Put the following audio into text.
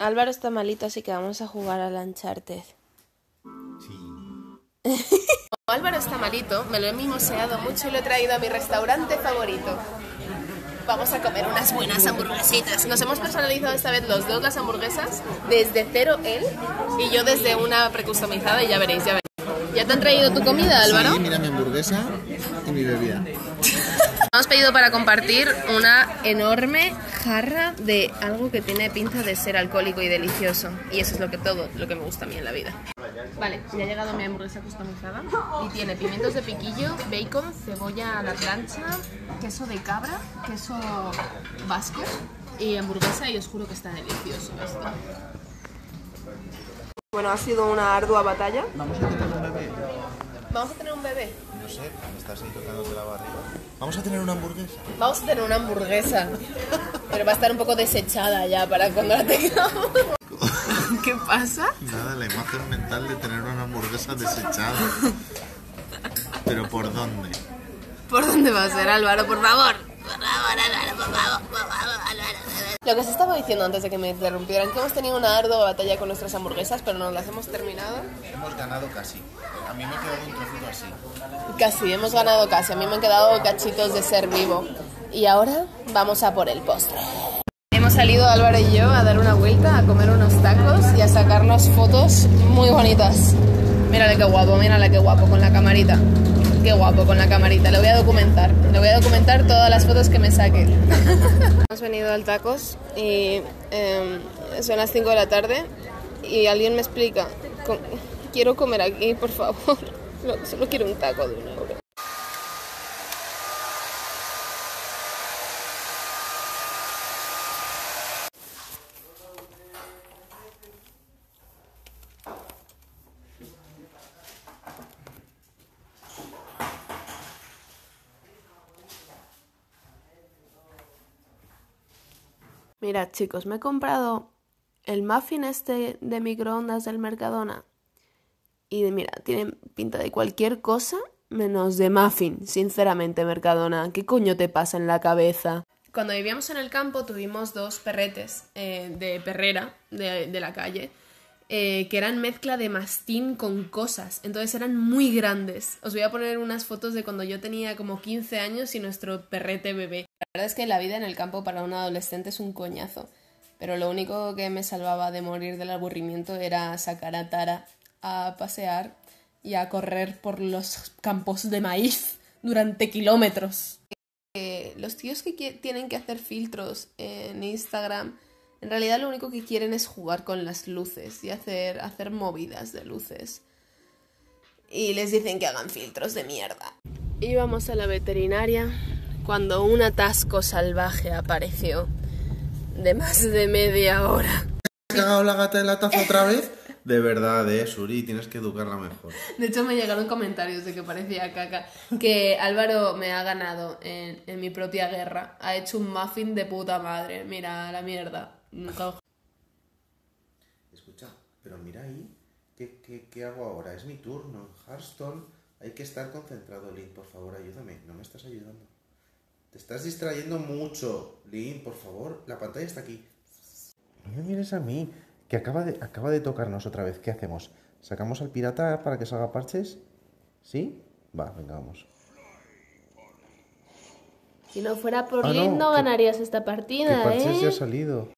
Álvaro está malito, así que vamos a jugar al Uncharted. Sí. Álvaro está malito, me lo he mimoseado mucho y lo he traído a mi restaurante favorito. Vamos a comer unas buenas hamburguesitas. Nos hemos personalizado esta vez los dos las hamburguesas, desde cero él y yo desde una precustomizada, y ya veréis, ya veréis. ¿Ya te han traído tu comida, Álvaro? Sí, mira mi hamburguesa y mi bebida. Hemos pedido para compartir una enorme jarra de algo que tiene pinta de ser alcohólico y delicioso. Y eso es todo lo que me gusta a mí en la vida. Vale, ya ha llegado mi hamburguesa customizada y tiene pimientos de piquillo, bacon, cebolla a la plancha, queso de cabra, queso vasco y hamburguesa, y os juro que está delicioso esto. Bueno, ha sido una ardua batalla. Vamos a tener un bebé. ¿Vamos a tener un bebé? No sé, me estás ahí tocándote la barriga. Vamos a tener una hamburguesa. Vamos a tener una hamburguesa, pero va a estar un poco desechada ya para cuando la tengamos. ¿Qué pasa? Nada, la imagen mental de tener una hamburguesa desechada. ¿Pero por dónde? ¿Por dónde va a ser, Álvaro? Por favor. Por favor, Álvaro, por favor, Álvaro. Lo que se estaba diciendo antes de que me interrumpieran, que hemos tenido una ardua batalla con nuestras hamburguesas, pero no las hemos terminado. Hemos ganado casi. A mí me ha quedado un trocito así. Casi, hemos ganado casi. A mí me han quedado cachitos de ser vivo. Y ahora vamos a por el postre. Hemos salido Álvaro y yo a dar una vuelta, a comer unos tacos y a sacarnos fotos muy bonitas. Mírale qué guapo con la camarita. Qué guapo con la camarita, lo voy a documentar todas las fotos que me saque. Hemos venido al tacos y son las 5 de la tarde y alguien me explica, quiero comer aquí, por favor, solo quiero un taco de 1 euro. Mirad, chicos, me he comprado el muffin este de microondas del Mercadona y mira, tiene pinta de cualquier cosa menos de muffin, sinceramente, Mercadona. ¿Qué coño te pasa en la cabeza? Cuando vivíamos en el campo tuvimos 2 perretes de perrera de la calle que eran mezcla de mastín con cosas, entonces eran muy grandes. Os voy a poner unas fotos de cuando yo tenía como 15 años y nuestro perrete bebé. La verdad es que la vida en el campo para un adolescente es un coñazo, pero lo único que me salvaba de morir del aburrimiento era sacar a Tara a pasear y a correr por los campos de maíz durante kilómetros. Los tíos que tienen que hacer filtros en Instagram, en realidad lo único que quieren es jugar con las luces y hacer movidas de luces. Y les dicen que hagan filtros de mierda. Íbamos a la veterinaria cuando un atasco salvaje apareció de más de media hora. ¿Has cagado la gata en la taza otra vez? De verdad, Suri, tienes que educarla mejor. De hecho, me llegaron comentarios de que parecía caca. Que Álvaro me ha ganado en mi propia guerra. Ha hecho un muffin de puta madre. Mira, la mierda. Escucha, pero mira ahí. ¿Qué hago ahora? Es mi turno. En Hearthstone hay que estar concentrado, Link. Por favor, ayúdame. No me estás ayudando. Te estás distrayendo mucho. Link, por favor. La pantalla está aquí. No me mires a mí. Que acaba de tocarnos otra vez. ¿Qué hacemos? ¿Sacamos al pirata para que salga parches? ¿Sí? Va, venga, vamos. Si no fuera por Link no ganarías esta partida, Que parches ya ha salido.